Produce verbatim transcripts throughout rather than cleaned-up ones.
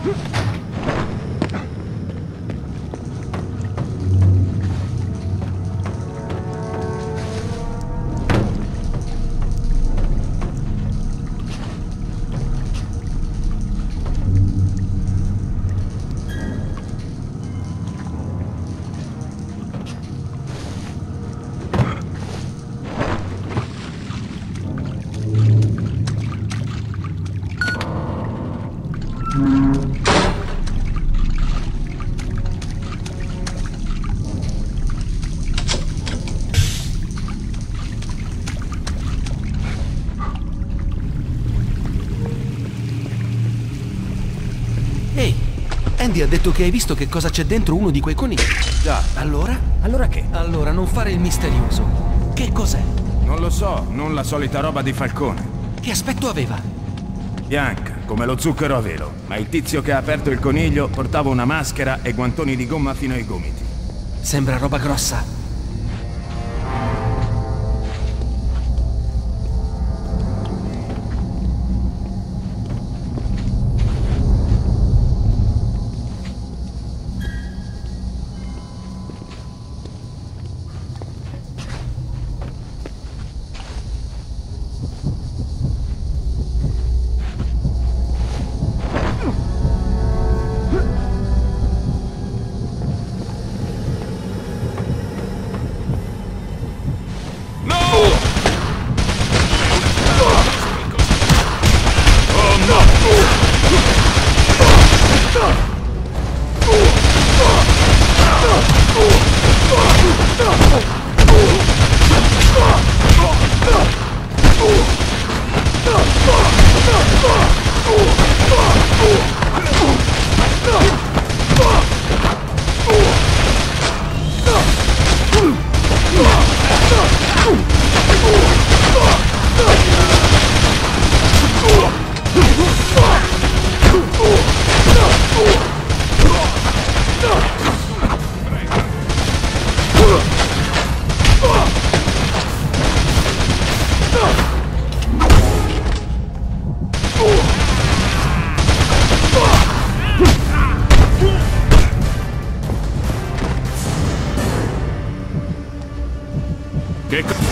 Andy ha detto che hai visto che cosa c'è dentro uno di quei conigli. Già. Allora? Allora che? Allora, non fare il misterioso. Che cos'è? Non lo so, non la solita roba di Falcone. Che aspetto aveva? Bianca, come lo zucchero a velo. Ma il tizio che ha aperto il coniglio portava una maschera e guantoni di gomma fino ai gomiti. Sembra roba grossa. Che co-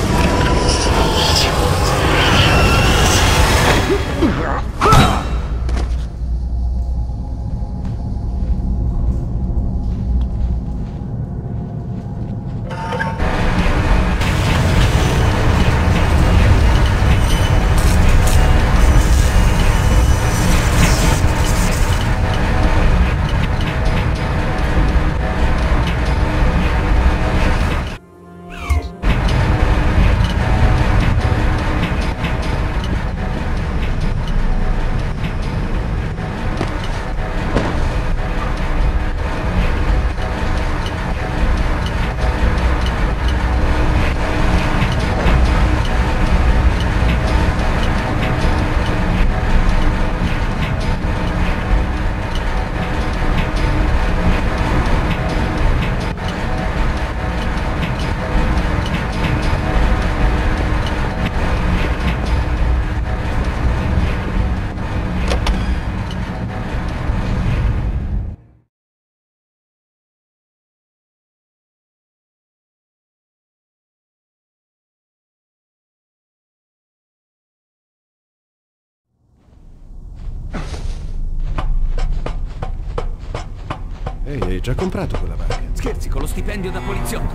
Ehi, hai già comprato quella barca? Scherzi, con lo stipendio da poliziotto.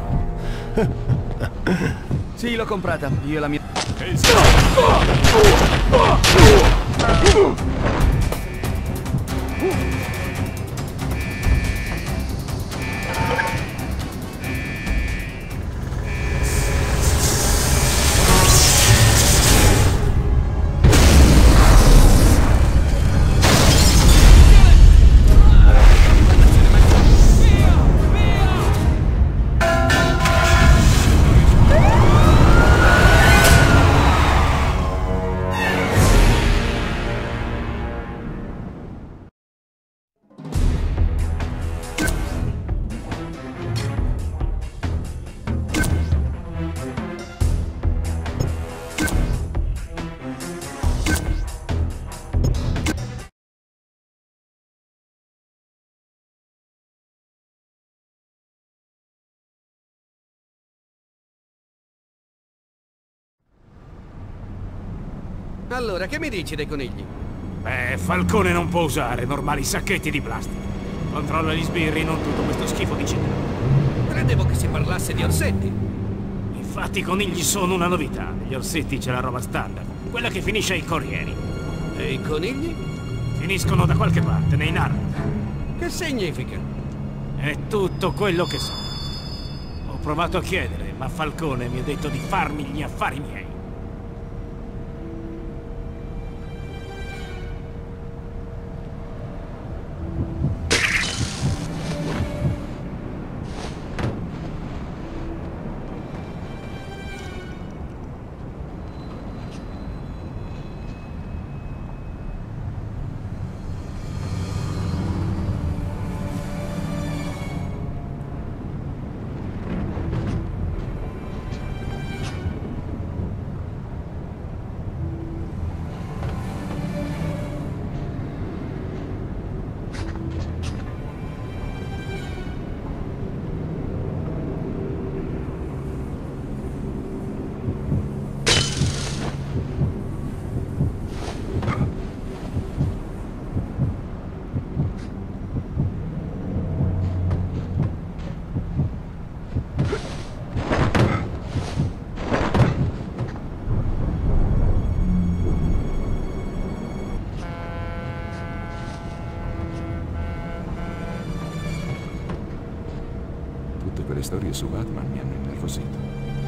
Sì, l'ho comprata. Io e la mia... Allora, che mi dici dei conigli? Beh, Falcone non può usare normali sacchetti di plastica. Controlla gli sbirri, non tutto questo schifo di città. Credevo che si parlasse di orsetti. Infatti i conigli sono una novità. Negli orsetti c'è la roba standard, quella che finisce ai corrieri. E i conigli? Finiscono da qualche parte, nei narri. Che significa? È tutto quello che so. Ho provato a chiedere, ma Falcone mi ha detto di farmi gli affari miei. Tutte quelle storie su Batman mi hanno innervosito.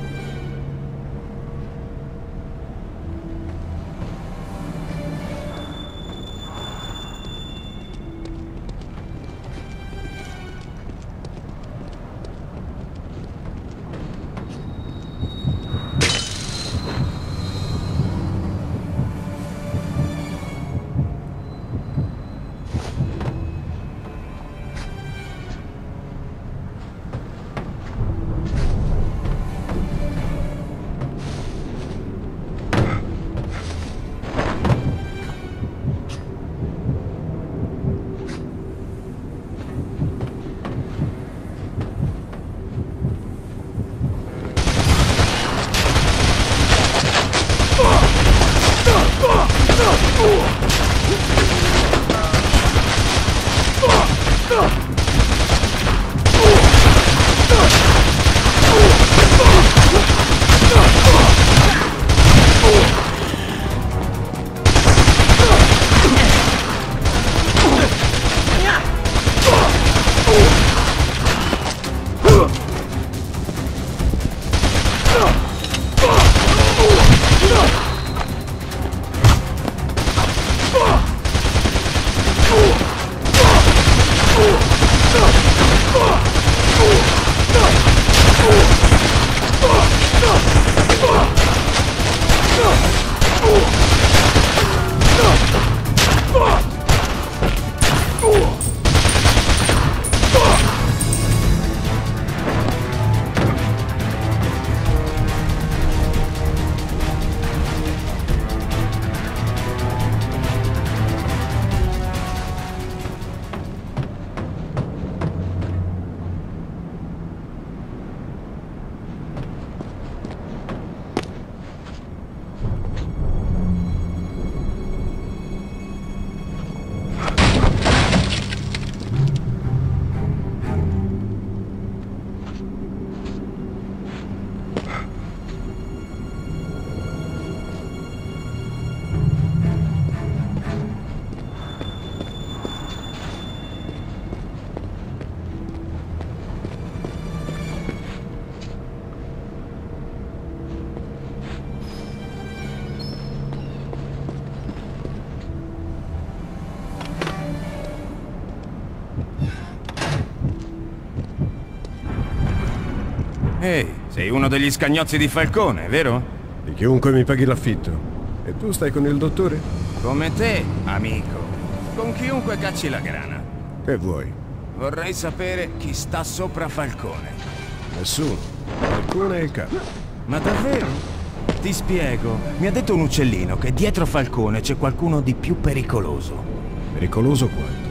Ehi, sei uno degli scagnozzi di Falcone, vero? Di chiunque mi paghi l'affitto. E tu stai con il dottore? Come te, amico. Con chiunque cacci la grana. Che vuoi? Vorrei sapere chi sta sopra Falcone. Nessuno. Falcone è il capo. Ma davvero? Ti spiego. Mi ha detto un uccellino che dietro Falcone c'è qualcuno di più pericoloso. Pericoloso quanto?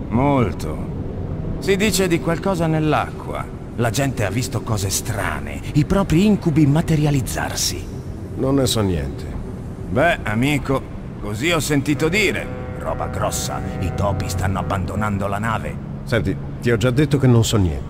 Molto. Si dice di qualcosa nell'acqua. La gente ha visto cose strane, i propri incubi materializzarsi. Non ne so niente. Beh, amico, così ho sentito dire. Roba grossa, i topi stanno abbandonando la nave. Senti, ti ho già detto che non so niente.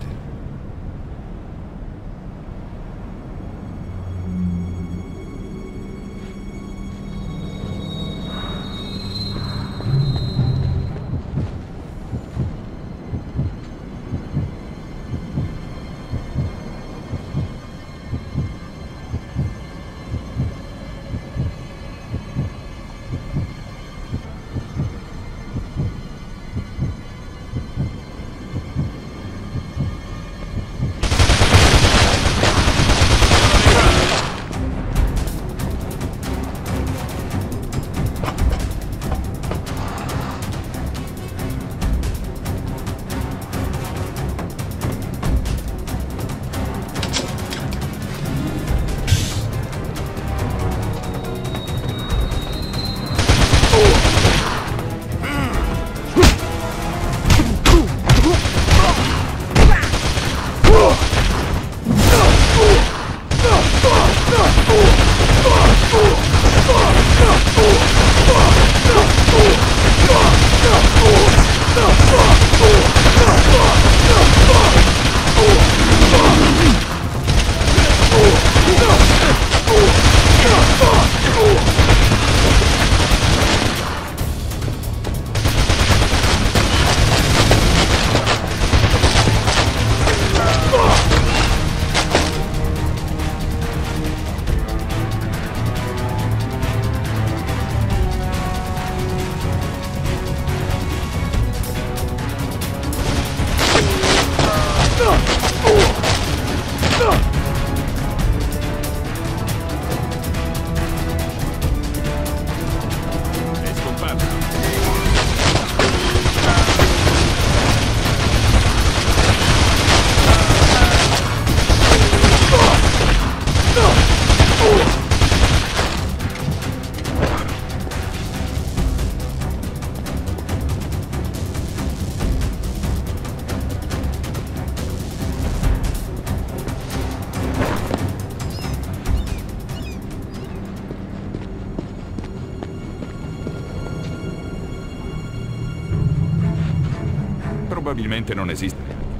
Probabilmente non esiste.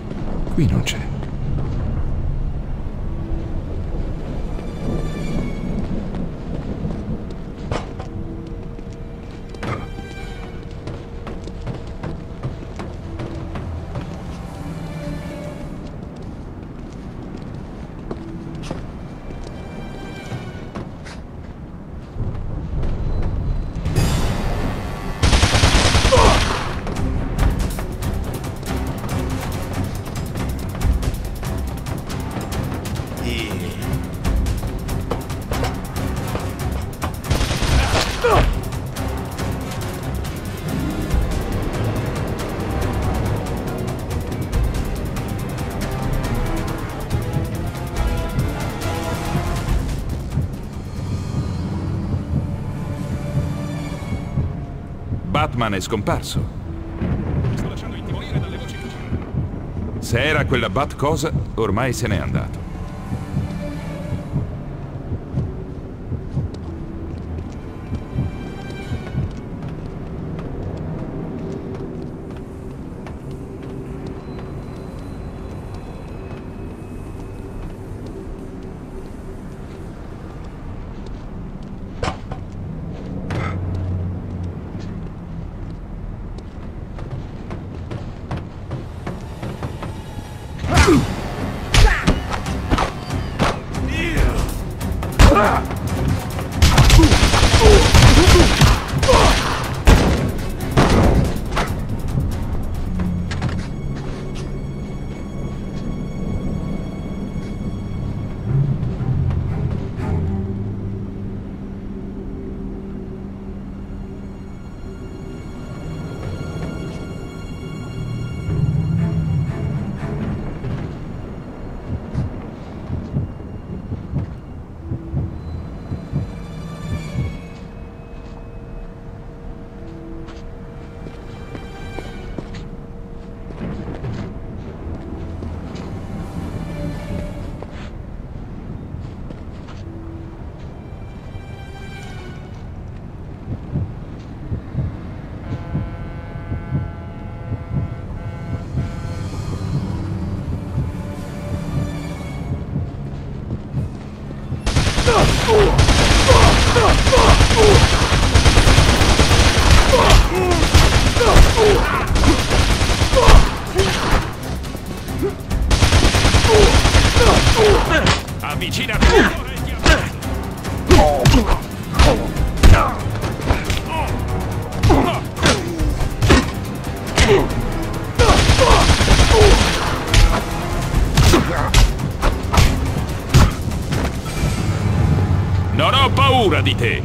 Qui non c'è. Batman è scomparso. Mi sto lasciando intimorire dalle voci che girano. Se era quella Bat cosa, ormai se n'è andato. paura di te!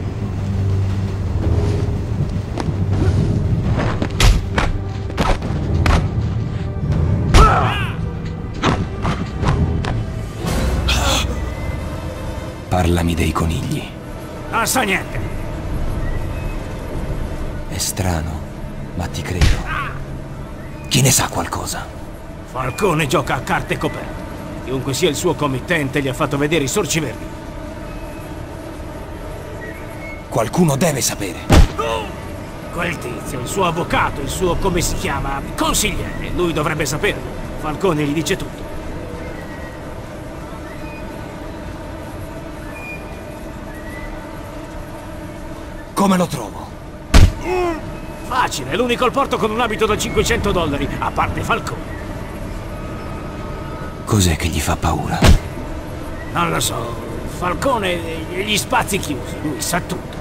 Parlami dei conigli. Non sa niente. È strano, ma ti credo. Chi ne sa qualcosa? Falcone gioca a carte coperte. Chiunque sia il suo committente gli ha fatto vedere i sorci verdi. Qualcuno deve sapere. Quel tizio, il suo avvocato, il suo, come si chiama, consigliere. Lui dovrebbe saperlo. Falcone gli dice tutto. Come lo trovo? Facile, è l'unico al porto con un abito da cinquecento dollari, a parte Falcone. Cos'è che gli fa paura? Non lo so. Falcone e gli spazi chiusi, lui sa tutto.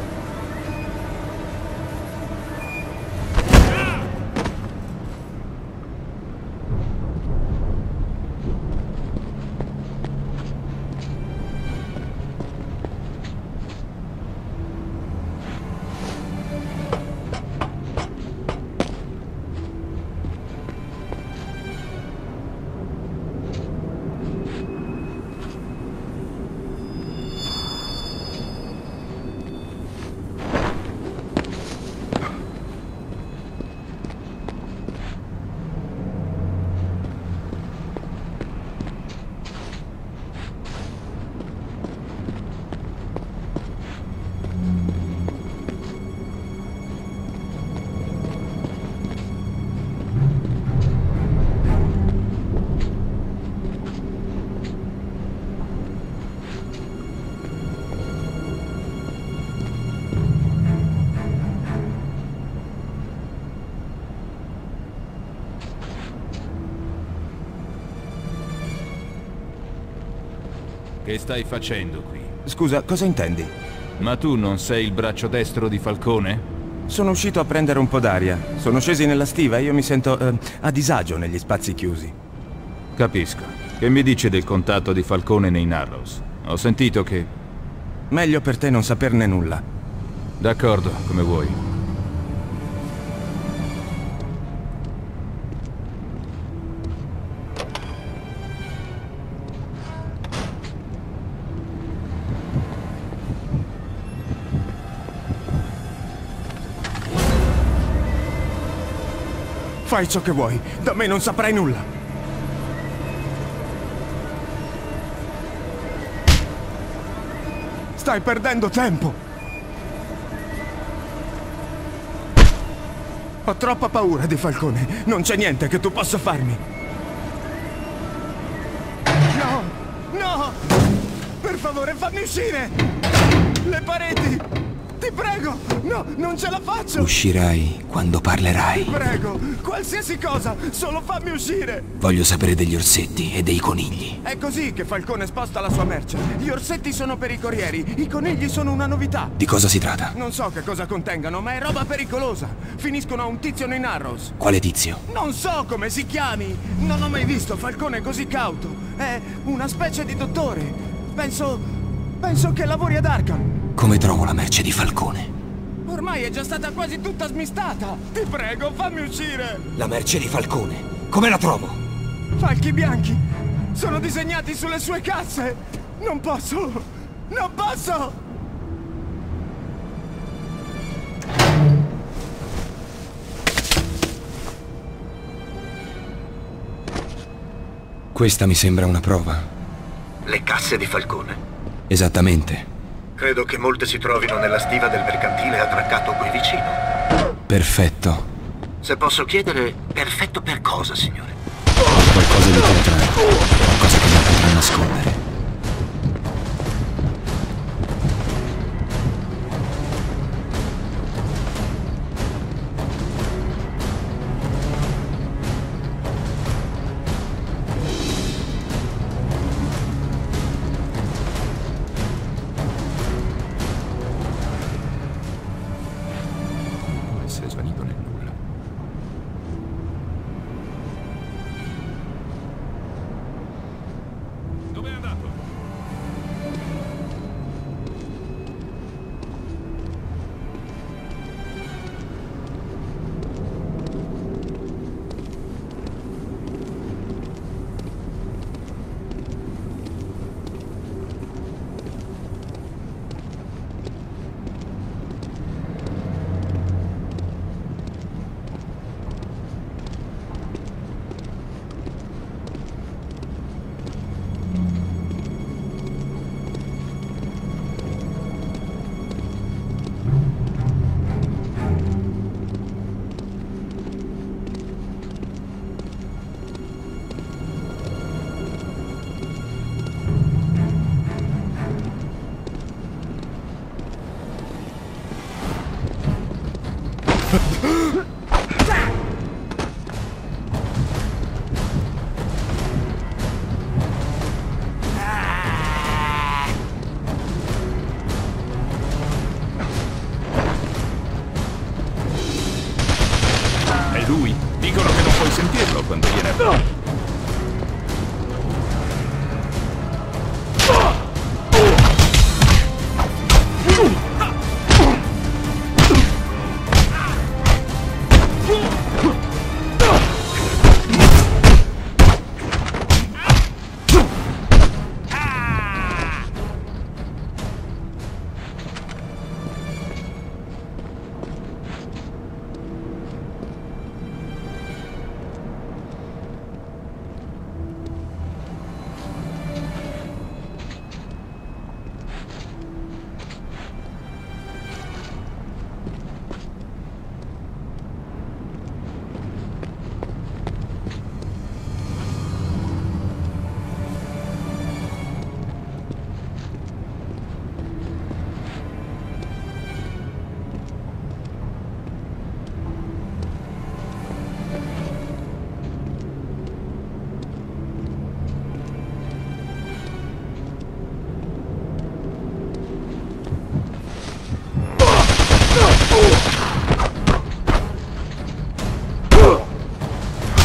Che stai facendo qui? Scusa, cosa intendi? Ma tu non sei il braccio destro di Falcone? Sono uscito a prendere un po' d'aria. Sono scesi nella stiva e io mi sento eh, a disagio negli spazi chiusi. Capisco. Che mi dici del contatto di Falcone nei Narrows? Ho sentito che... Meglio per te non saperne nulla. D'accordo, come vuoi. Fai ciò che vuoi, da me non saprai nulla. Stai perdendo tempo. Ho troppa paura di Falcone, non c'è niente che tu possa farmi. No, no! Per favore, fammi uscire! Le pareti! Ti prego! No, non ce la faccio! Uscirai quando parlerai. Ti prego, qualsiasi cosa, solo fammi uscire! Voglio sapere degli orsetti e dei conigli. È così che Falcone sposta la sua merce. Gli orsetti sono per i corrieri, i conigli sono una novità. Di cosa si tratta? Non so che cosa contengano, ma è roba pericolosa. Finiscono a un tizio nei Narrows. Quale tizio? Non so come si chiami. Non ho mai visto Falcone così cauto. È una specie di dottore. Penso... penso che lavori ad Arkham. Come trovo la merce di Falcone? Ormai è già stata quasi tutta smistata. Ti prego, fammi uscire. La merce di Falcone. Come la trovo? Falchi bianchi. Sono disegnati sulle sue casse. Non posso. Non posso. Questa mi sembra una prova. Le casse di Falcone? Esattamente. Credo che molte si trovino nella stiva del mercantile attraccato qui vicino. Perfetto. Se posso chiedere, perfetto per cosa, signore? Qualcosa di contrario. Qualcosa che non potrà nascondere. Essere svanito nel nulla. Dove è andato?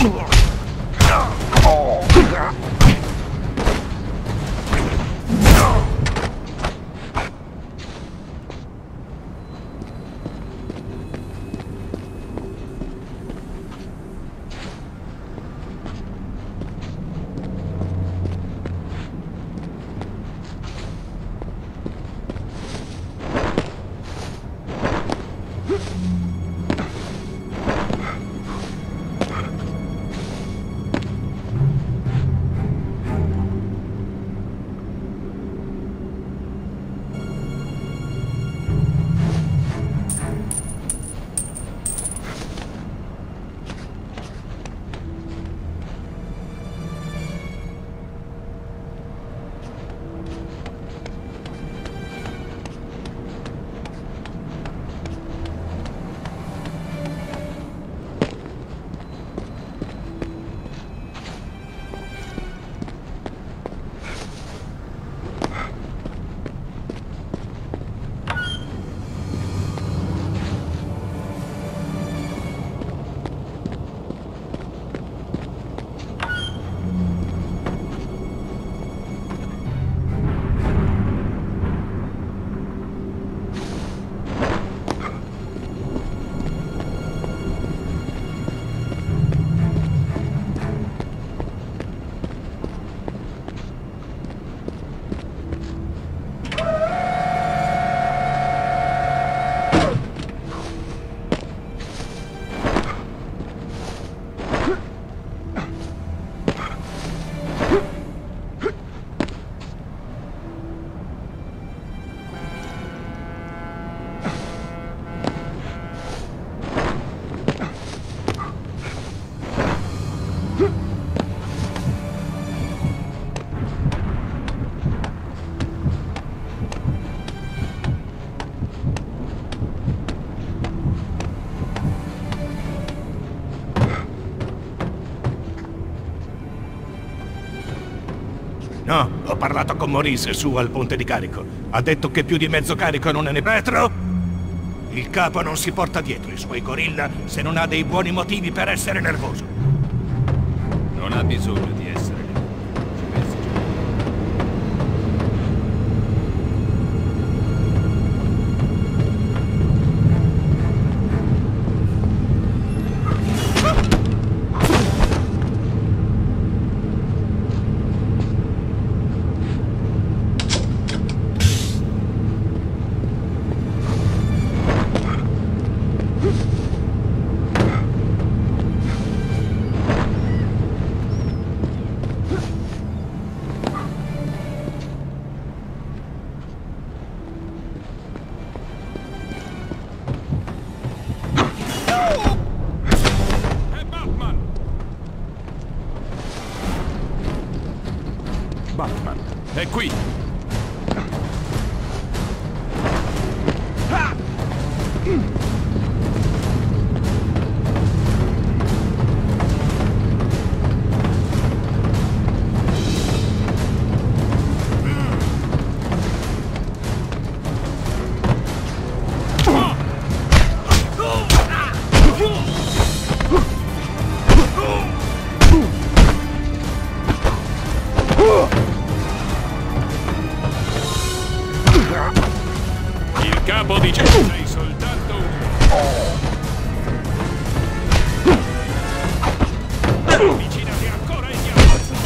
No, ho parlato con Maurice su al ponte di carico. Ha detto che più di mezzo carico non è ne... Petro? Il capo non si porta dietro i suoi gorilla se non ha dei buoni motivi per essere nervoso. Non ha bisogno di essere nervoso. Ci pensi già. Batman, è qui! Il capo dice che sei soltanto uno. Avvicinati ancora e ti ammazzo.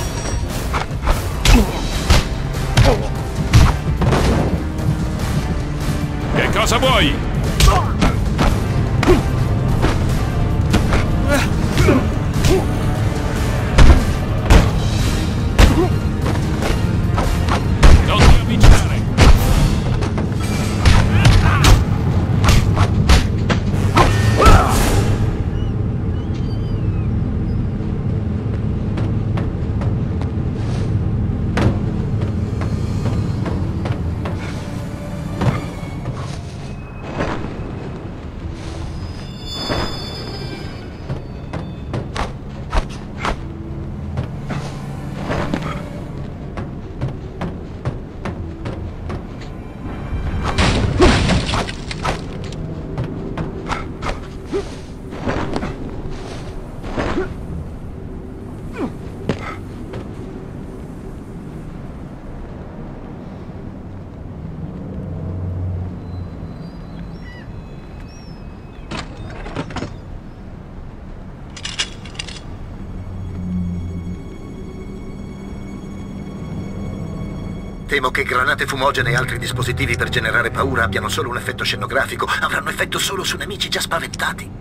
Che cosa vuoi? Non ti avvicinare. Temo che granate fumogene e altri dispositivi per generare paura abbiano solo un effetto scenografico. Avranno effetto solo su nemici già spaventati.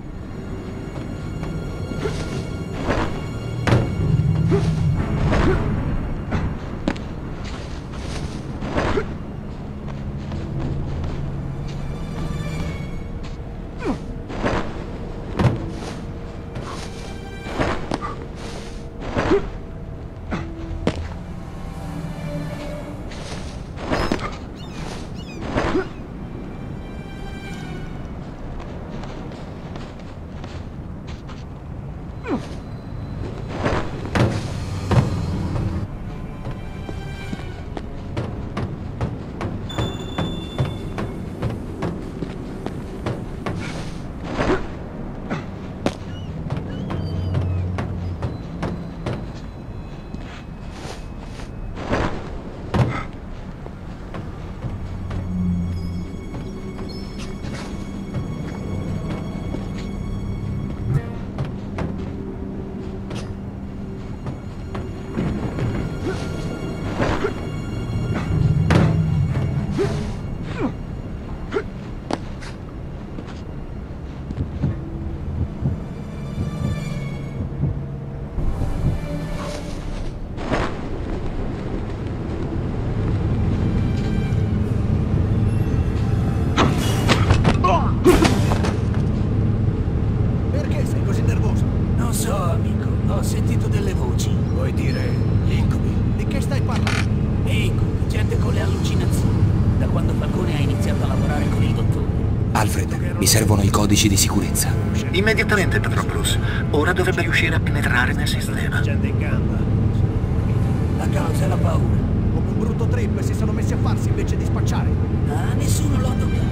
Mi servono i codici di sicurezza. Immediatamente, Patron Bruce. Ora dovrebbe riuscire a penetrare nel sistema. Gente in gamba. La causa è la paura. Come un brutto trip, si sono messi a farsi invece di spacciare. Ah, nessuno lo ha toccato.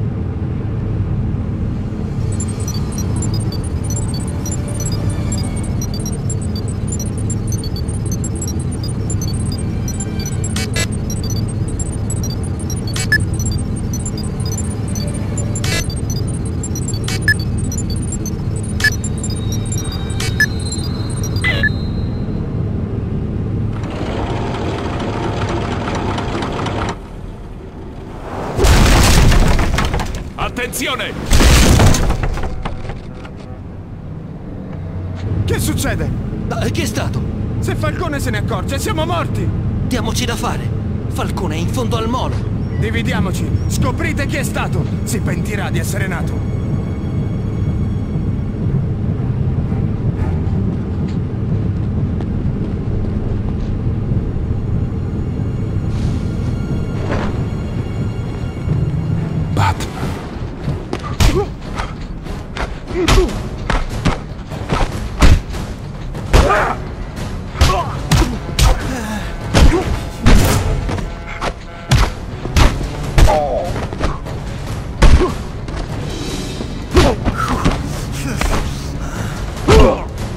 Attenzione! Che succede? Ah, che è stato? Se Falcone se ne accorge, siamo morti! Diamoci da fare. Falcone è in fondo al molo. Dividiamoci, scoprite chi è stato. Si pentirà di essere nato.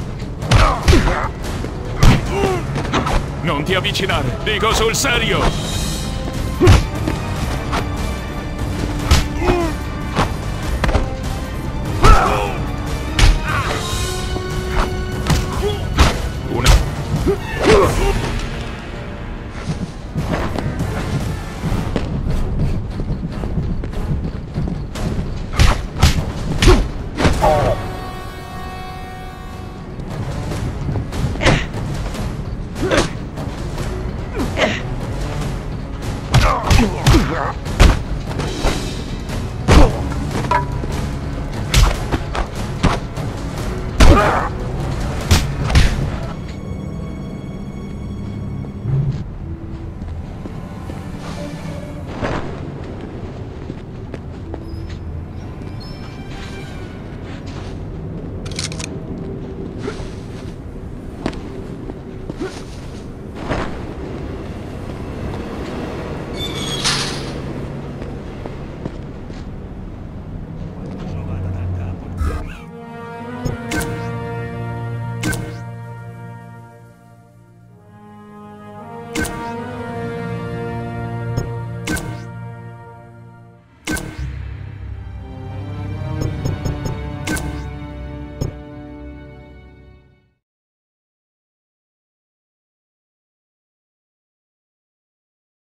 Non ti avvicinare, dico sul serio!